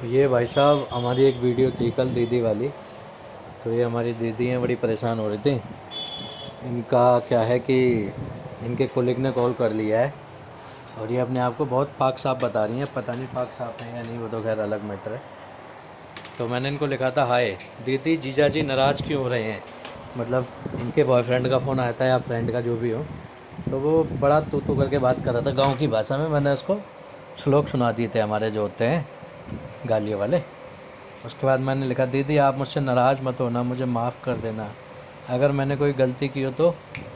ये भाई साहब हमारी एक वीडियो थी कल दीदी वाली। तो ये हमारी दीदी हैं, बड़ी परेशान हो रही थी। इनका क्या है कि इनके कोलिग ने कॉल कर लिया है और ये अपने आप को बहुत पाक साफ बता रही हैं। पता नहीं पाक साफ है या नहीं, वो तो खैर अलग मैटर है। तो मैंने इनको लिखा था, हाय दीदी, जीजा जी नाराज़ क्यों हो रहे हैं। मतलब इनके बॉयफ्रेंड का फ़ोन आया था या फ्रेंड का, जो भी हो। तो वो बड़ा तू करके बात कर रहा था गांव की भाषा में। मैंने उसको श्लोक सुना दिए थे हमारे जो होते हैं गालियों वाले। उसके बाद मैंने लिखा, दीदी आप मुझसे नाराज़ मत होना, मुझे माफ़ कर देना। अगर मैंने कोई गलती की हो तो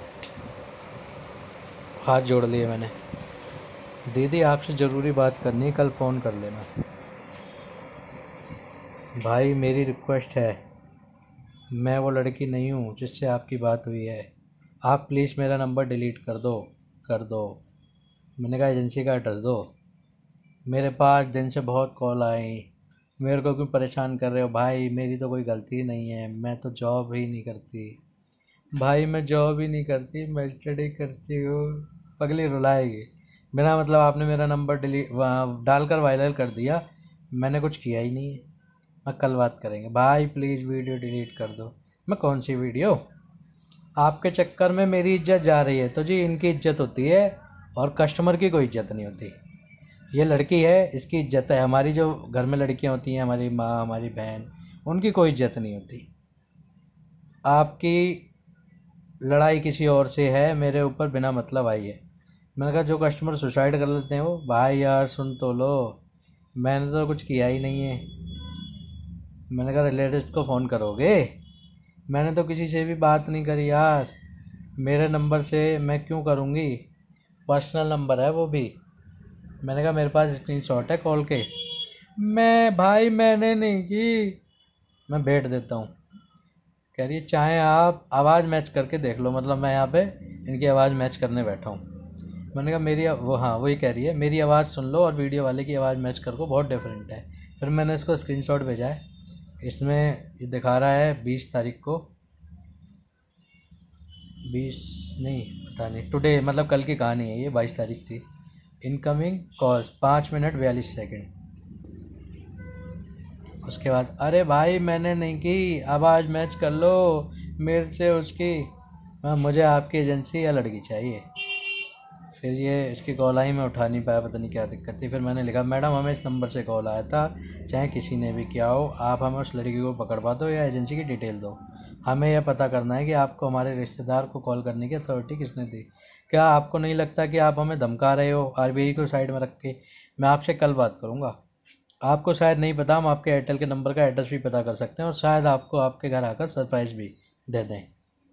हाथ जोड़ लिए मैंने। दीदी आपसे ज़रूरी बात करनी है, कल फ़ोन कर लेना। भाई मेरी रिक्वेस्ट है, मैं वो लड़की नहीं हूँ जिससे आपकी बात हुई है। आप प्लीज़ मेरा नंबर डिलीट कर दो, कर दो। मैंने कहा एजेंसी का एड्रेस दो। मेरे पास दिन से बहुत कॉल आई, मेरे को क्यों परेशान कर रहे हो। भाई मेरी तो कोई गलती नहीं है, मैं तो जॉब ही नहीं करती। भाई मैं जॉब ही नहीं करती, मैं स्टडी करती हूँ। पगली रुलाएगी। बिना मतलब आपने मेरा नंबर डिलीट डालकर वायरल कर दिया। मैंने कुछ किया ही नहीं है। मैं कल बात करेंगे। भाई प्लीज़ वीडियो डिलीट कर दो। मैं कौन सी वीडियो? आपके चक्कर में मेरी इज्जत जा रही है तो जी इनकी इज्जत होती है और कस्टमर की कोई इज्जत नहीं होती। ये लड़की है, इसकी इज्जत है। हमारी जो घर में लड़कियां होती हैं, हमारी माँ, हमारी बहन, उनकी कोई इज्जत नहीं होती। आपकी लड़ाई किसी और से है, मेरे ऊपर बिना मतलब आई है। मैंने कहा जो कस्टमर सुसाइड कर लेते हैं वो। भाई यार सुन तो लो, मैंने तो कुछ किया ही नहीं है। मैंने कहा रिलेटिव को फ़ोन करोगे? मैंने तो किसी से भी बात नहीं करी यार। मेरे नंबर से मैं क्यों करूँगी? पर्सनल नंबर है वो भी। मैंने कहा मेरे पास स्क्रीनशॉट है कॉल के। भाई मैंने नहीं की। मैं बैठ देता हूँ। कह रही है चाहे आप आवाज़ मैच करके देख लो। मतलब मैं यहाँ पे इनकी आवाज़ मैच करने बैठा हूँ। मैंने कहा मेरी वो, हाँ वही कह रही है, मेरी आवाज़ सुन लो और वीडियो वाले की आवाज़ मैच कर को, बहुत डिफरेंट है। फिर मैंने इसको स्क्रीनशॉट भेजा है। इसमें ये दिखा रहा है 20 तारीख को, 20 नहीं पता नहीं, टुडे मतलब कल की कहानी है ये। 22 तारीख थी। Incoming calls 5 minute 42 second. उसके बाद अरे भाई मैंने नहीं की, आवाज़ मैच कर लो मेरे से उसकी। मुझे आपकी एजेंसी या लड़की चाहिए। फिर ये इसकी कॉल आई, मैं उठा नहीं पाया, पता नहीं क्या दिक्कत थी। फिर मैंने लिखा, मैडम हमें इस नंबर से कॉल आया था, चाहे किसी ने भी किया हो, आप हमें उस लड़की को पकड़वा दो या एजेंसी की डिटेल दो। हमें यह पता करना है कि आपको हमारे रिश्तेदार को कॉल करने की अथॉरिटी किसने दी। क्या आपको नहीं लगता कि आप हमें धमका रहे हो आरबीआई को साइड में रख के? मैं आपसे कल बात करूँगा। आपको शायद नहीं पता, हम आपके एयरटेल के नंबर का एड्रेस भी पता कर सकते हैं और शायद आपको आपके घर आकर सरप्राइज़ भी दे दें।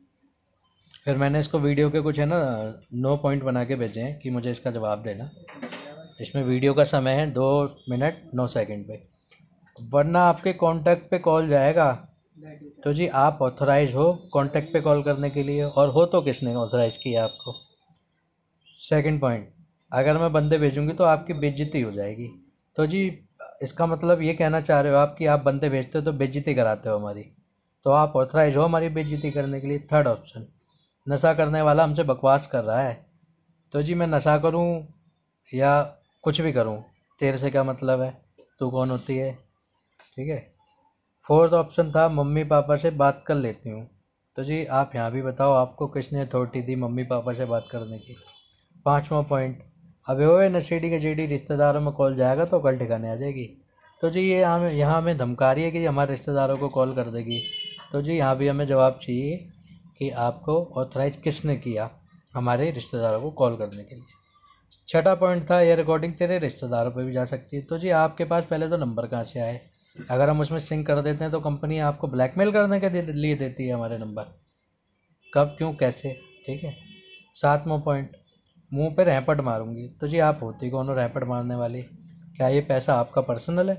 फिर मैंने इसको वीडियो के कुछ है ना 9 पॉइंट बना के भेजे हैं कि मुझे इसका जवाब देना। इसमें वीडियो का समय है 2 मिनट 9 सेकंड पे। वरना आपके कांटेक्ट पे कॉल जाएगा। तो जी आप ऑथराइज हो कांटेक्ट पे कॉल करने के लिए, और हो तो किसने ऑथराइज किया आपको? सेकंड पॉइंट, अगर मैं बंदे भेजूंगी तो आपकी बेइज्जती हो जाएगी। तो जी इसका मतलब ये कहना चाह रहे हो आप कि आप बंदे भेजते हो तो बेइज्जती कराते हो हमारी। तो आप ऑथराइज हो हमारी बेइज्जती करने के लिए। थर्ड ऑप्शन, नशा करने वाला हमसे बकवास कर रहा है। तो जी मैं नशा करूं या कुछ भी करूं, तेरे से क्या मतलब है? तू कौन होती है? ठीक है। फोर्थ ऑप्शन था, मम्मी पापा से बात कर लेती हूँ। तो जी आप यहाँ भी बताओ, आपको किसने अथॉरिटी दी मम्मी पापा से बात करने की? पांचवा पॉइंट, अबे ओए नशेड़ी के जेडी, रिश्तेदारों में कॉल जाएगा तो कल ठिकाने आ जाएगी। तो जी ये हमें यहाँ हमें धमका रही है कि हमारे रिश्तेदारों को कॉल कर देगी। तो जी यहाँ भी हमें जवाब चाहिए कि आपको ऑथराइज किसने किया हमारे रिश्तेदारों को कॉल करने के लिए। छठा पॉइंट था, यह रिकॉर्डिंग तेरे रिश्तेदारों पे भी जा सकती है। तो जी आपके पास पहले तो नंबर कहाँ से आए? अगर हम उसमें सिंक कर देते हैं तो कंपनी आपको ब्लैकमेल करने के लिए देती है हमारे नंबर। कब, क्यों, कैसे? ठीक है। सातवां पॉइंट, मुंह पे रैपट मारूंगी। तो जी आप होती कौन हो रैपट मारने वाली? क्या ये पैसा आपका पर्सनल है?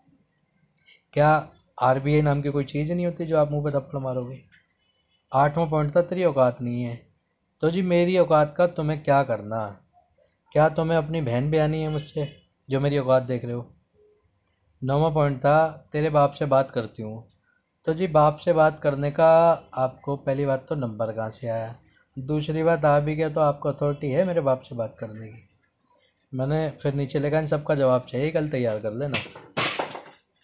क्या आरबीआई नाम की कोई चीज़ नहीं होती जो आप मुंह पे थप्पड़ मारोगे? आठवां पॉइंट था, तेरी औकात नहीं है। तो जी मेरी औकात का तुम्हें क्या करना? क्या तुम्हें अपनी बहन बयानी है मुझसे जो मेरी औकात देख रहे हो? नौवां पॉइंट था, तेरे बाप से बात करती हूँ। तो जी बाप से बात करने का आपको पहली बात तो नंबर कहाँ से आया? दूसरी बात, आ भी गया तो आपको अथॉरिटी है मेरे बाप से बात करने की? मैंने फिर नीचे लिखा, इन सबका जवाब चाहिए, कल तैयार कर लेना।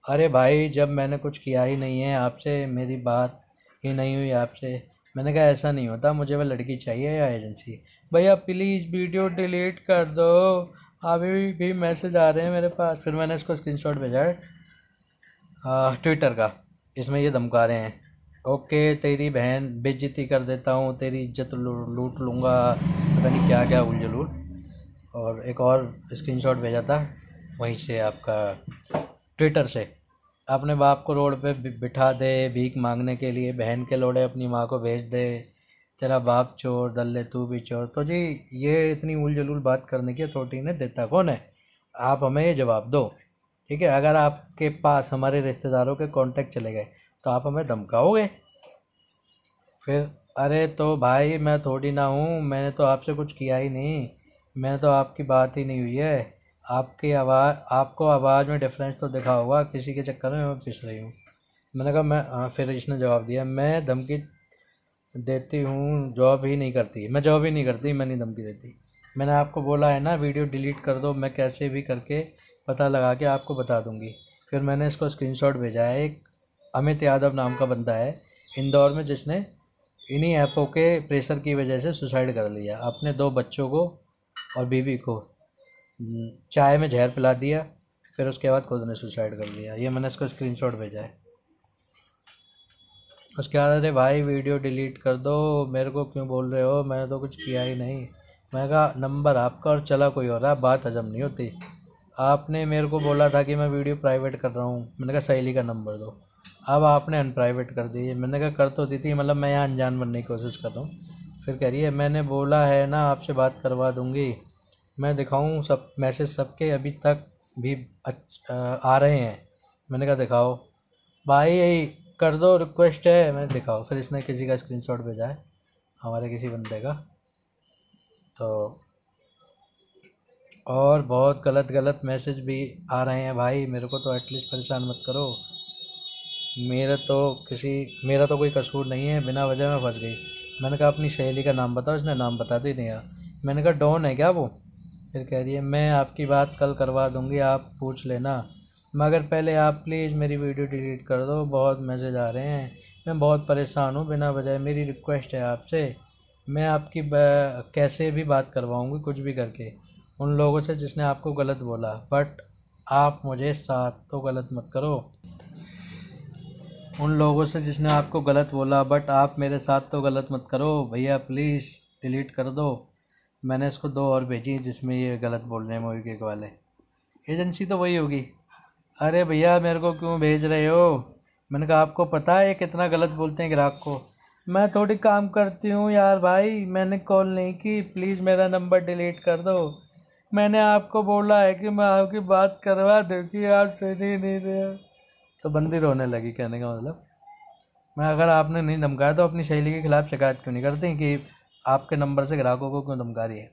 अरे भाई, जब मैंने कुछ किया ही नहीं है आपसे, मेरी बात ही नहीं हुई आपसे। मैंने कहा ऐसा नहीं होता, मुझे वो लड़की चाहिए या एजेंसी। भैया प्लीज़ वीडियो डिलीट कर दो, अभी भी मैसेज आ रहे हैं मेरे पास। फिर मैंने इसको स्क्रीनशॉट भेजा है ट्विटर का, इसमें ये धमका रहे हैं, ओके तेरी बहन बेइज्जती कर देता हूँ, तेरी इज्जत लूट लूँगा, पता नहीं क्या क्या उलझलूल। और एक और स्क्रीनशॉट भेजा था वहीं से, आपका ट्विटर से, अपने बाप को रोड पे बिठा दे भीख मांगने के लिए, बहन के लोड़े अपनी माँ को भेज दे, तेरा बाप चोर दल्ले तू भी चोर। तो जी ये इतनी उल जलूल बात करने की अथॉरिटी ने देता कौन है? आप हमें ये जवाब दो, ठीक है? अगर आपके पास हमारे रिश्तेदारों के कांटेक्ट चले गए तो आप हमें धमकाओगे फिर? अरे तो भाई मैं थोड़ी ना हूँ, मैंने तो आपसे कुछ किया ही नहीं, मैंने तो आपकी बात ही नहीं हुई है। आपकी आवाज़, आपको आवाज़ में डिफरेंस तो दिखा होगा, किसी के चक्कर में मैं पिस रही हूँ। मैंने कहा मैं फिर इसने जवाब दिया, मैं धमकी देती हूँ, जॉब ही नहीं करती, मैं जॉब ही नहीं करती, मैं नहीं धमकी देती। मैंने आपको बोला है ना वीडियो डिलीट कर दो, मैं कैसे भी करके पता लगा के आपको बता दूंगी। फिर मैंने इसको स्क्रीनशॉट भेजा है, एक अमित यादव नाम का बंदा है इंदौर में, जिसने इन्हीं ऐपों के प्रेशर की वजह से सुसाइड कर लिया, अपने 2 बच्चों को और बीवी को चाय में जहर पिला दिया, फिर उसके बाद खुद ने सुसाइड कर लिया। ये मैंने इसको स्क्रीनशॉट भेजा है। उसके बाद अरे भाई वीडियो डिलीट कर दो, मेरे को क्यों बोल रहे हो, मैंने तो कुछ किया ही नहीं। मैंने कहा नंबर आपका और चला कोई और रहा, बात हजम नहीं होती। आपने मेरे को बोला था कि मैं वीडियो प्राइवेट कर रहा हूँ, मैंने कहा सहेली का नंबर दो, अब आपने अनप्राइवेट कर दी। मैंने कहा कर तो दी थी, मतलब मैं यहाँ अनजान बनने की कोशिश कर रहा हूँ। फिर कह रही है मैंने बोला है ना आपसे बात करवा दूँगी, मैं दिखाऊँ सब मैसेज सबके अभी तक भी आ रहे हैं। मैंने कहा दिखाओ भाई, यही कर दो, रिक्वेस्ट है, मैंने दिखाओ। फिर इसने किसी का स्क्रीनशॉट भेजा है, हमारे किसी बंदे का। तो और बहुत गलत गलत मैसेज भी आ रहे हैं भाई, मेरे को तो एटलीस्ट परेशान मत करो। मेरा तो कोई कसूर नहीं है, बिना वजह में फंस गई। मैंने कहा अपनी सहेली का नाम बताओ, इसने नाम बता दी नहीं यार। मैंने कहा डॉन है क्या वो? फिर कह रही है मैं आपकी बात कल करवा दूंगी, आप पूछ लेना, मगर पहले आप प्लीज़ मेरी वीडियो डिलीट कर दो, बहुत मैसेज आ रहे हैं, मैं बहुत परेशान हूँ बिना वजह, मेरी रिक्वेस्ट है आपसे। मैं आपकी कैसे भी बात करवाऊँगी कुछ भी करके उन लोगों से जिसने आपको गलत बोला, बट आप मुझे साथ तो गलत मत करो। उन लोगों से जिसने आपको गलत बोला, बट आप मेरे साथ तो गलत मत करो भैया, प्लीज़ डिलीट कर दो। मैंने इसको 2 और भेजी जिसमें ये गलत बोल रहे हैं मूवी केक वाले। एजेंसी तो वही होगी। अरे भैया मेरे को क्यों भेज रहे हो? मैंने कहा आपको पता है ये कितना गलत बोलते हैं ग्राहक को। मैं थोड़ी काम करती हूँ यार भाई, मैंने कॉल नहीं की, प्लीज़ मेरा नंबर डिलीट कर दो। मैंने आपको बोला है कि मैं आपकी बात करवा दूँ कि आप सुन ही नहीं रहे हो। तो बंदी रोने लगी, कहने का मतलब मैं, अगर आपने नहीं धमकाया तो अपनी सहेली के खिलाफ़ शिकायत क्यों नहीं करती कि आपके नंबर से ग्राहकों को क्यों धमका रही है?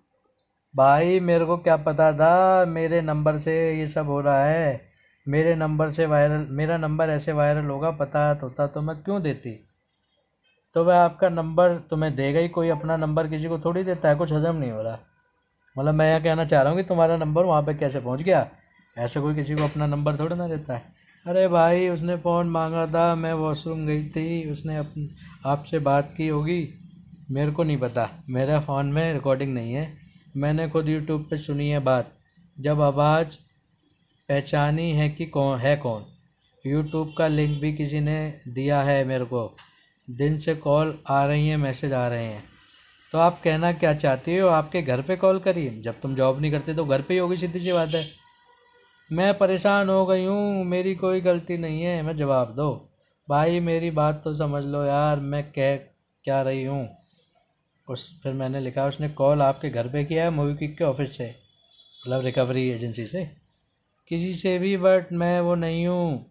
भाई मेरे को क्या पता था मेरे नंबर से ये सब हो रहा है, मेरे नंबर से वायरल, मेरा नंबर ऐसे वायरल होगा पता होता तो मैं क्यों देती? तो वह आपका नंबर तुम्हें देगा ही, कोई अपना नंबर किसी को थोड़ी देता है। कुछ हजम नहीं हो रहा, मतलब मैं यह कहना चाह रहा हूँ कि तुम्हारा नंबर वहाँ पे कैसे पहुँच गया? ऐसे कोई किसी को अपना नंबर थोड़ी ना देता है। अरे भाई उसने फ़ोन मांगा था, मैं वॉशरूम गई थी, उसने आपसे बात की होगी, मेरे को नहीं पता, मेरे फ़ोन में रिकॉर्डिंग नहीं है, मैंने खुद यूट्यूब पे सुनी है बात, जब आवाज़ पहचानी है कि कौन। यूट्यूब का लिंक भी किसी ने दिया है मेरे को, दिन से कॉल आ रही हैं, मैसेज आ रहे हैं। तो आप कहना क्या चाहती हो? आपके घर पे कॉल करी? जब तुम जॉब नहीं करते तो घर पे ही होगी, सीधी सी बात है। मैं परेशान हो गई हूँ, मेरी कोई गलती नहीं है, मैं जवाब दो भाई, मेरी बात तो समझ लो यार, मैं कह क्या रही हूँ। फिर मैंने लिखा उसने कॉल आपके घर पे किया है मूवी क्विक के ऑफिस से, मतलब रिकवरी एजेंसी से, किसी से भी, बट मैं वो नहीं हूँ,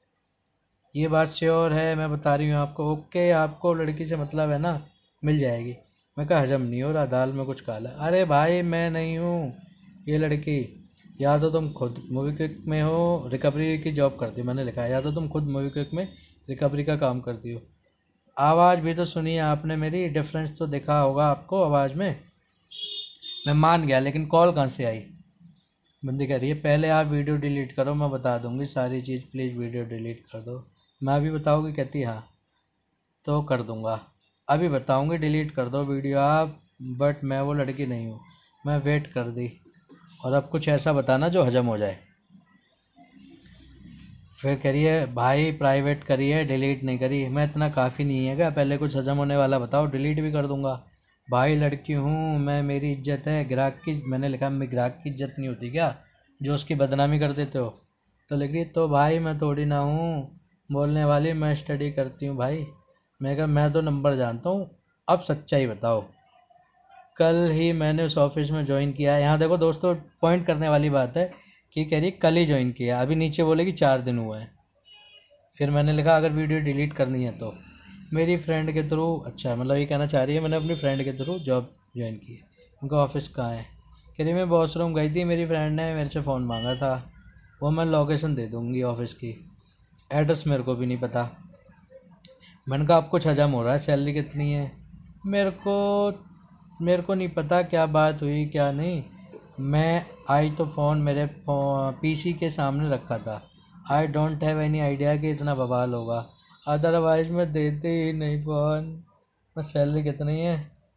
ये बात श्योर है, मैं बता रही हूँ आपको। ओके आपको लड़की से मतलब है ना, मिल जाएगी। मैं कहा हजम नहीं हो रहा, दाल में कुछ काला। अरे भाई मैं नहीं हूँ ये लड़की, या तो तुम खुद मूवी क्विक में हो, रिकवरी की जॉब करती हो, मैंने लिखा है, या तो तुम खुद मूवी क्विक में रिकवरी का काम करती हो। आवाज़ भी तो सुनी है आपने मेरी, डिफरेंस तो देखा होगा आपको आवाज़ में। मैं मान गया, लेकिन कॉल कहाँ से आई? बंदी कह रही है पहले आप वीडियो डिलीट करो, मैं बता दूंगी सारी चीज़, प्लीज़ वीडियो डिलीट कर दो। मैं अभी बताऊँगी, कहती हाँ तो कर दूंगा, अभी बताऊंगी डिलीट कर दो वीडियो आप, बट मैं वो लड़की नहीं हूँ। मैं वेट कर दी, और अब कुछ ऐसा बताना जो हजम हो जाए। फिर कह रही है भाई प्राइवेट करी है, डिलीट नहीं करी। मैं इतना काफ़ी नहीं है क्या, पहले कुछ हजम होने वाला बताओ, डिलीट भी कर दूंगा। भाई लड़की हूँ मैं, मेरी इज्जत है, ग्राहक की, मैंने लिखा मैं ग्राहक की इज्जत नहीं होती क्या जो उसकी बदनामी कर देते हो। तो लिख रही तो भाई मैं थोड़ी ना हूँ बोलने वाली, मैं स्टडी करती हूँ भाई। मैं कहा मैं तो नंबर जानता हूँ, अब सच्चाई बताओ। कल ही मैंने उस ऑफिस में ज्वाइन किया है। यहाँ देखो दोस्तों, पॉइंट करने वाली बात है कि कह रही कल ही ज्वाइन किया, अभी नीचे बोलेगी 4 दिन हुए हैं। फिर मैंने लिखा अगर वीडियो डिलीट करनी है तो मेरी फ्रेंड के थ्रू, अच्छा मतलब ये कहना चाह रही है मैंने अपनी फ्रेंड के थ्रू जॉब ज्वाइन की है। उनका ऑफिस कहाँ है, कह रही मैं वॉशरूम गई थी, मेरी फ्रेंड ने मेरे से फ़ोन मांगा था, वो मैं लोकेशन दे दूँगी ऑफिस की, एड्रेस मेरे को भी नहीं पता। मैंने कहा अब कुछ हजम हो रहा है, सैलरी कितनी है। मेरे को मेरे को नहीं पता क्या बात हुई क्या नहीं। मैं आई तो फ़ोन मेरे पीसी के सामने रखा था। I don't have any idea कि इतना बवाल होगा, अदरवाइज मैं देते ही नहीं फ़ोन। मैं सैलरी कितनी है,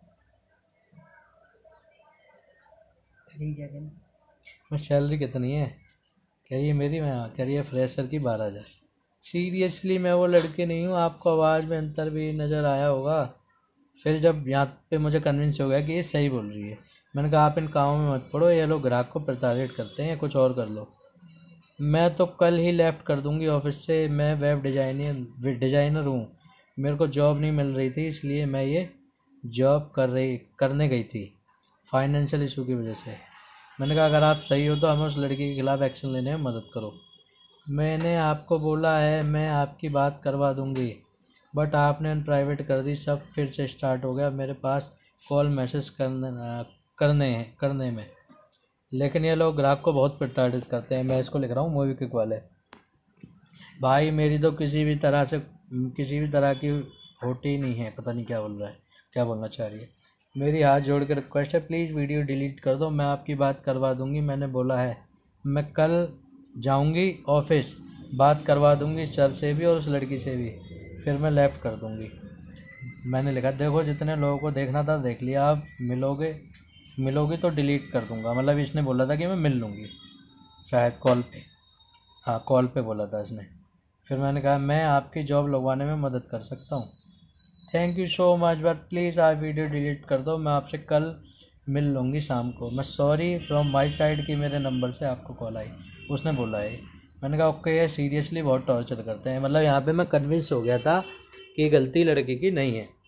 मैं सैलरी कितनी है, कह रही है मेरी, मैं कह रही है फ्रेशर की 12,000। सीरियसली मैं वो लड़के नहीं हूँ, आपको आवाज़ में अंतर भी नज़र आया होगा। फिर जब यहाँ पे मुझे कन्विंस हो गया कि ये सही बोल रही है, मैंने कहा आप इन कामों में मत पड़ो, ये लोग ग्राहक को प्रताड़ित करते हैं, कुछ और कर लो। मैं तो कल ही लेफ़्ट कर दूंगी ऑफिस से, मैं वेब डिज़ाइनर हूँ, मेरे को जॉब नहीं मिल रही थी इसलिए मैं ये जॉब करने गई थी, फाइनेंशियल इशू की वजह से। मैंने कहा अगर आप सही हो तो हमें उस लड़की के खिलाफ़ एक्शन लेने में मदद करो। मैंने आपको बोला है मैं आपकी बात करवा दूंगी, बट आपने प्राइवेट कर दी, सब फिर से स्टार्ट हो गया मेरे पास कॉल मैसेज करने में। लेकिन ये लोग ग्राहक को बहुत प्रताड़ित करते हैं। मैं इसको लिख रहा हूँ मूवी क्विक वाले। भाई मेरी तो किसी भी तरह की होती नहीं है, पता नहीं क्या बोल रहा है, क्या बोलना चाह रही है। मेरी हाथ जोड़ के रिक्वेस्ट है प्लीज़ वीडियो डिलीट कर दो, मैं आपकी बात करवा दूंगी, मैंने बोला है मैं कल जाऊंगी ऑफिस, बात करवा दूंगी सर से भी और उस लड़की से भी, फिर मैं लेफ़्ट कर दूंगी। मैंने लिखा देखो जितने लोगों को देखना था देख लिया, आप मिलोगे तो डिलीट कर दूंगा, मतलब इसने बोला था कि मैं मिल लूँगी, शायद कॉल पे, हाँ कॉल पे बोला था इसने। फिर मैंने कहा मैं आपकी जॉब लगवाने में मदद कर सकता हूँ, thank you so much, but please आप वीडियो डिलीट कर दो, मैं आपसे कल मिल लूँगी शाम को, मैं सॉरी फ्रॉम माई साइड कि मेरे नंबर से आपको कॉल आई, उसने बोला है। मैंने कहा ओके, ये सीरियसली बहुत टॉर्चर करते हैं। मतलब यहाँ पे मैं कन्विंस हो गया था कि गलती लड़की की नहीं है।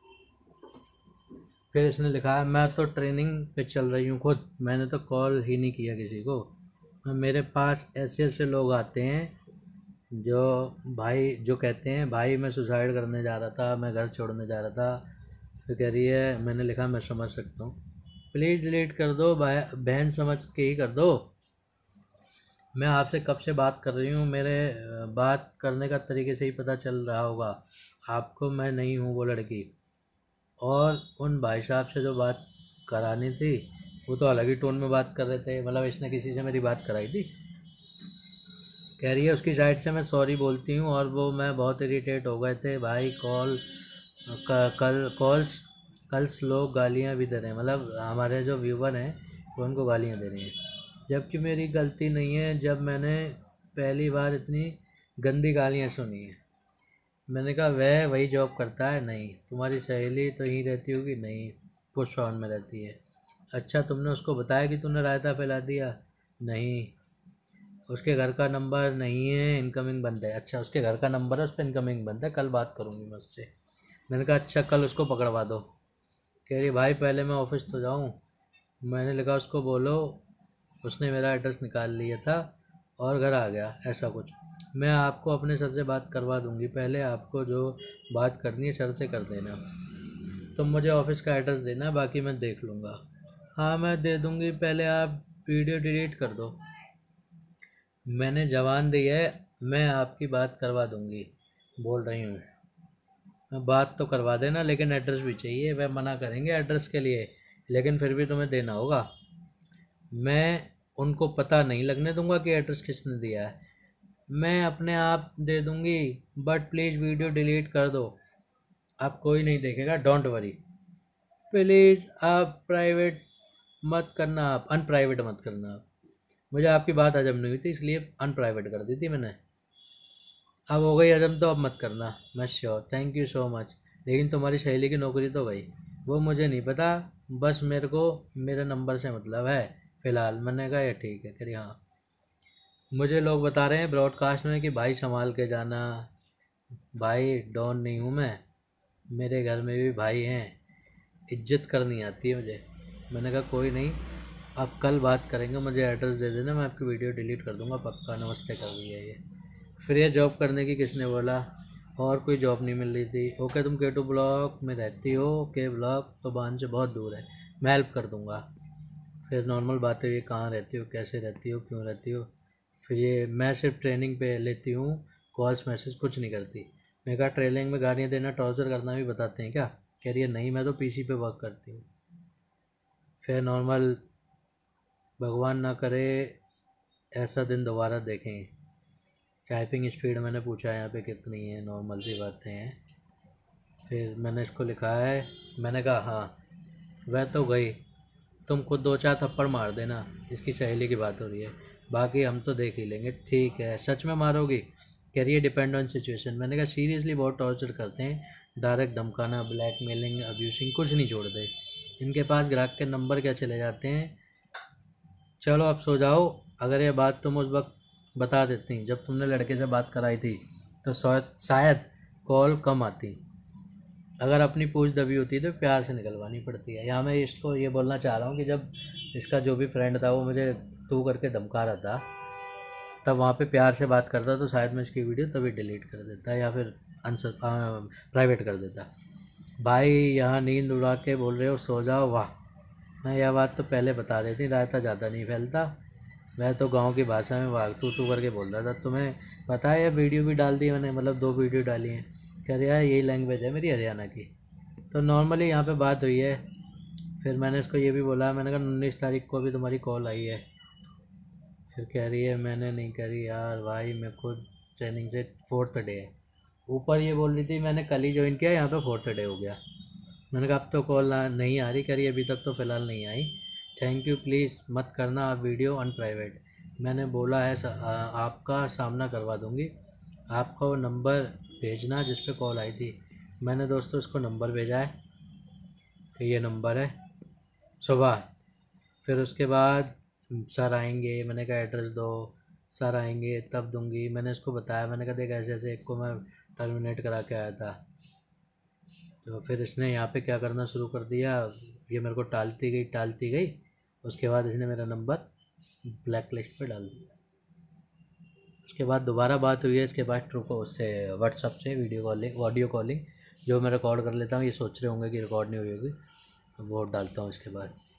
फिर इसने लिखा है मैं तो ट्रेनिंग पे चल रही हूँ खुद, मैंने तो कॉल ही नहीं किया किसी को। मेरे पास ऐसे ऐसे लोग आते हैं जो जो कहते हैं भाई मैं सुसाइड करने जा रहा था, मैं घर छोड़ने जा रहा था। फिर कह रही है, मैंने लिखा मैं समझ सकता हूँ, प्लीज़ डिलीट कर दो, बहन समझ के ही कर दो। मैं आपसे कब से बात कर रही हूँ, मेरे बात करने का तरीके से ही पता चल रहा होगा आपको, मैं नहीं हूँ वो लड़की। और उन भाई साहब से जो बात करानी थी वो तो अलग ही टोन में बात कर रहे थे, मतलब इसने किसी से मेरी बात कराई थी। कह रही है उसकी साइड से मैं सॉरी बोलती हूँ, और वो मैं बहुत इरिटेट हो गए थे भाई, कल लोग गालियाँ भी दे रहे हैं, मतलब हमारे जो व्यूवर हैं वो उनको गालियाँ दे रहे हैं, जबकि मेरी गलती नहीं है। जब मैंने पहली बार इतनी गंदी गालियाँ सुनी हैं, मैंने कहा वह वही जॉब करता है, नहीं तुम्हारी सहेली तो यहीं रहती होगी, नहीं पुष्प भवन में रहती है। अच्छा तुमने उसको बताया कि तूने रायता फैला दिया, नहीं उसके घर का नंबर नहीं है, इनकमिंग बंद है। अच्छा उसके घर का नंबर है, उस पर इनकमिंग बंद है, कल बात करूँगी मैं उससे। मैंने कहा अच्छा कल उसको पकड़वा दो। कह रही भाई पहले मैं ऑफिस तो जाऊँ। मैंने लिखा उसको बोलो उसने मेरा एड्रेस निकाल लिया था और घर आ गया, ऐसा कुछ। मैं आपको अपने सर से बात करवा दूँगी, पहले आपको जो बात करनी है सर से कर देना, तुम मुझे ऑफिस का एड्रेस देना, बाकी मैं देख लूँगा। हाँ मैं दे दूँगी, पहले आप वीडियो डिलीट कर दो। मैंने जवान दी है, मैं आपकी बात करवा दूँगी, बोल रही हूँ। बात तो करवा देना लेकिन एड्रेस भी चाहिए, वह मना करेंगे एड्रेस के लिए, लेकिन फिर भी तुम्हें देना होगा। मैं उनको पता नहीं लगने दूंगा कि एड्रेस किसने दिया है। मैं अपने आप दे दूंगी, बट प्लीज़ वीडियो डिलीट कर दो। अब कोई नहीं देखेगा, डोंट वरी। प्लीज़ आप प्राइवेट मत करना, आप अनप्राइवेट मत करना। आप, मुझे आपकी बात हजम नहीं हुई थी इसलिए अनप्राइवेट कर दी थी मैंने। अब हो गई हजम तो अब मत करना। मैं sure, thank you so much. लेकिन तुम्हारी सहेली की नौकरी तो गई, वो मुझे नहीं पता, बस मेरे को मेरे नंबर से मतलब है फ़िलहाल। मैंने कहा ये ठीक है। कह रही हाँ, मुझे लोग बता रहे हैं ब्रॉडकास्ट में कि भाई संभाल के जाना। भाई डॉन नहीं हूँ मैं, मेरे घर में भी भाई हैं, इज्जत करनी आती है मुझे। मैंने कहा कोई नहीं, अब कल बात करेंगे, मुझे एड्रेस दे देना, मैं आपकी वीडियो डिलीट कर दूंगा पक्का। नमस्ते कर दिया ये। फिर ये जॉब करने की किसने बोला, और कोई जॉब नहीं मिल रही थी। ओके तुम K2 ब्लॉक में रहती हो, K ब्लॉक तो बांध से बहुत दूर है, मैं हेल्प कर दूंगा। फिर नॉर्मल बातें, ये कहाँ रहती हो, कैसे रहती हो, क्यों रहती हो। फिर ये मैं सिर्फ ट्रेनिंग पे लेती हूँ, कॉल्स मैसेज कुछ नहीं करती। मैं कहा ट्रेनिंग में गालियाँ देना टॉर्चर करना भी बताते हैं क्या। कह रही है नहीं, मैं तो पीसी पे वर्क करती हूँ। फिर नॉर्मल, भगवान ना करे ऐसा दिन दोबारा देखें। टाइपिंग स्पीड मैंने पूछा यहाँ पे कितनी है, नॉर्मल सी बातें हैं। फिर मैंने इसको लिखा है, मैंने कहा हाँ वह तो गई, तुम खुद 2-4 थप्पड़ मार देना, इसकी सहेली की बात हो रही है, बाकी हम तो देख ही लेंगे। ठीक है, सच में मारोगी। कह रही है डिपेंड ऑन सिचुएशन। मैंने कहा सीरियसली बहुत टॉर्चर करते हैं, डायरेक्ट धमकाना, ब्लैकमेलिंग, अब्यूसिंग, कुछ नहीं छोड़ते। इनके पास ग्राहक के नंबर क्या चले जाते हैं। चलो अब सो जाओ। अगर ये बात तुम उस वक्त बता देती जब तुमने लड़के से बात कराई थी तो शायद कॉल कम आती। अगर अपनी पूछ दबी होती तो प्यार से निकलवानी पड़ती है। यहाँ मैं इसको ये बोलना चाह रहा हूँ कि जब इसका जो भी फ्रेंड था वो मुझे तू करके धमका रहा था, तब वहाँ पे प्यार से बात करता तो शायद मैं इसकी वीडियो तभी डिलीट कर देता या फिर आंसर प्राइवेट कर देता। भाई यहाँ नींद उड़ा के बोल रहे हो सो जाओ, वाह। मैं यह बात तो पहले बता देती, रायता ज़्यादा नहीं फैलता। मैं तो गांव की भाषा में वाग तू करके बोल रहा था। तुम्हें पता है, वीडियो भी डाल दी मैंने, मतलब 2 वीडियो डाली हैं। कह रहा है यही लैंग्वेज है मेरी हरियाणा की। तो नॉर्मली यहाँ पे बात हुई है। फिर मैंने इसको ये भी बोला, मैंने कहा 19 तारीख को भी तुम्हारी कॉल आई है। फिर कह रही है मैंने नहीं करी यार भाई, मैं खुद ट्रेनिंग से 4th डे है। ऊपर ये बोल रही थी मैंने कल ही ज्वाइन किया, यहाँ पे 4th डे हो गया। मैंने कहा अब तो कॉल नहीं आ रही। करी अभी तक तो फ़िलहाल नहीं आई। थैंक यू, प्लीज़ मत करना आप वीडियो अनप्राइवेट। मैंने बोला है आपका सामना करवा दूँगी। आपका वो नंबर भेजना जिस पे कॉल आई थी। मैंने दोस्तों उसको नंबर भेजा है कि ये नंबर है सुबह। फिर उसके बाद सर आएंगे, मैंने कहा एड्रेस दो। सर आएंगे तब दूंगी। मैंने इसको बताया, मैंने कहा देख ऐसे ऐसे एक को मैं टर्मिनेट करा के आया था। तो फिर इसने यहाँ पे क्या करना शुरू कर दिया, ये मेरे को टालती गई। उसके बाद इसने मेरा नंबर ब्लैक लिस्ट पर डाल दिया। उसके बाद दोबारा बात हुई है इसके बाद ट्रू को उससे व्हाट्सअप से ऑडियो कॉलिंग जो मैं रिकॉर्ड कर लेता हूँ। ये सोच रहे होंगे कि रिकॉर्ड नहीं हुई होगी, वो डालता हूँ इसके बाद।